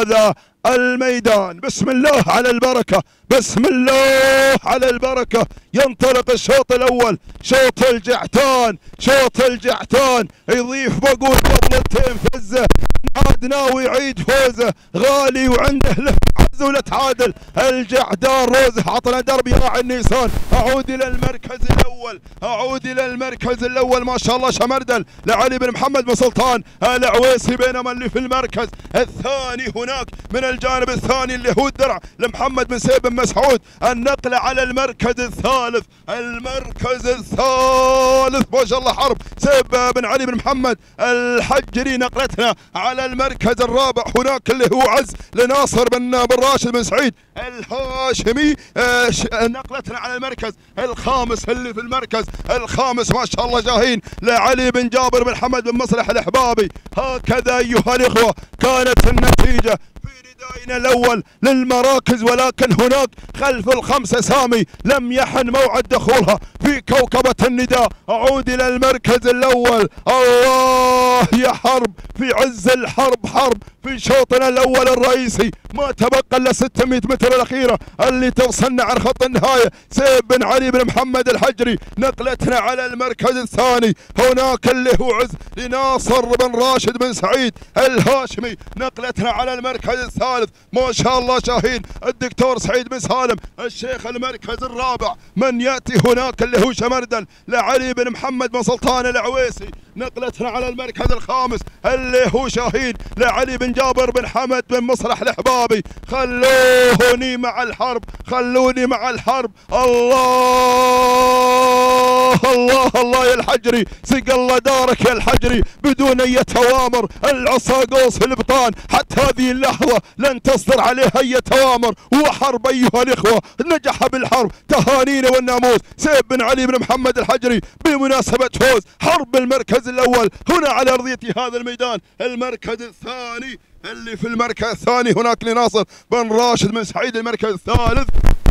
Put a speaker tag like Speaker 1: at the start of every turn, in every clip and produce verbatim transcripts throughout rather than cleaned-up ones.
Speaker 1: هذا الميدان. بسم الله على البركة، بسم الله على البركة. ينطلق الشوط الأول، شوط الجعتان، شوط الجعتان يضيف بقول قبلتين فزة، عاد ناوي يعيد فوزه، غالي وعنده له عز ولا تعادل. الجعدان روزه عطنا درب يراعي النيسان. اعود الى المركز الاول، اعود الى المركز الاول. ما شاء الله شمردل لعلي بن محمد بن سلطان العويسي، بينما اللي في المركز الثاني هناك من الجانب الثاني اللي هو الدرع لمحمد بن سيف بن مسعود. النقله على المركز الثالث، المركز الثالث ما شاء الله حرب سيف بن علي بن محمد الحجري. نقلتنا على المركز الرابع، هناك اللي هو عز لناصر بن بن راشد بن سعيد الهاشمي. آه نقلتنا على المركز الخامس، اللي في المركز الخامس ما شاء الله جاهين لعلي بن جابر بن محمد بن مصلح الاحبابي. هكذا ايها الاخوه كانت النتيجه في ندائنا الاول للمراكز، ولكن هناك خلف الخمسه سامي لم يحن موعد دخولها في كوكبه النداء. اعود الى المركز الاول. الله يا حرب، في عز الحرب حرب في شوطنا الاول الرئيسي. ما تبقى الا ستمئة متر الاخيره اللي توصلنا عن خط النهايه. سيف بن علي بن محمد الحجري. نقلتنا على المركز الثاني، هناك اللي هو عز لناصر بن راشد بن سعيد الهاشمي. نقلتنا على المركز الثالث، ما شاء الله شاهين الدكتور سعيد بن سالم الشيخ. المركز الرابع من ياتي هناك اللي هو شمردل لعلي بن محمد بن سلطان العويسي. نقلتنا على المركز الخامس اللي هو شاهين لعلي بن جابر بن حمد بن مصلح الاحبابي. خلوني مع الحرب، خلوني مع الحرب. الله الله الله يا الحجري، سق الله دارك يا الحجري بدون اي توامر. العصا قوس البطان، حتى هذه اللحظه لن تصدر عليه اي توامر. وحرب ايها الاخوه، نجح بالحرب. تهانينا والناموس سيف بن علي بن محمد الحجري بمناسبه فوز حرب المركز الاول هنا على ارضيه هذا الميدان. المركز الثاني، اللي في المركز الثاني هناك لناصر بن راشد بن سعيد. المركز الثالث،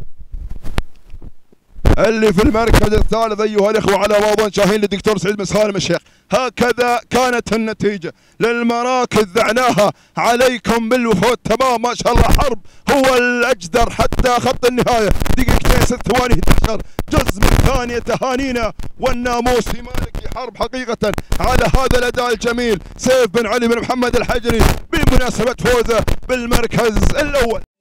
Speaker 1: اللي في المركز الثالث ايها الاخوه على موضوع شاهين للدكتور سعيد بن سالم الشيخ. هكذا كانت النتيجه للمراكز. ذعناها عليكم بالوفود تمام. ما شاء الله حرب هو الاجدر حتى خط النهايه، دقيقتين ست ثواني احد عشر جزء من ثانيه. تهانينا والناموس في مالك حرب حقيقه على هذا الاداء الجميل. سيف بن علي بن محمد الحجري بمناسبه فوزه بالمركز الاول.